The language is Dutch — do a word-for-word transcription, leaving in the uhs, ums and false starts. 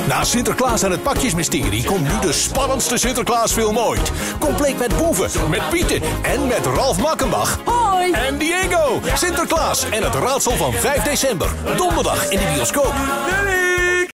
Na Sinterklaas en het Pakjesmysterie komt nu de spannendste Sinterklaasfilm ooit. Compleet met boeven, met Pieten en met Ralf Makkenbach. Hoi! En Diego. Sinterklaas en het raadsel van vijf december. Donderdag in de bioscoop. Doei!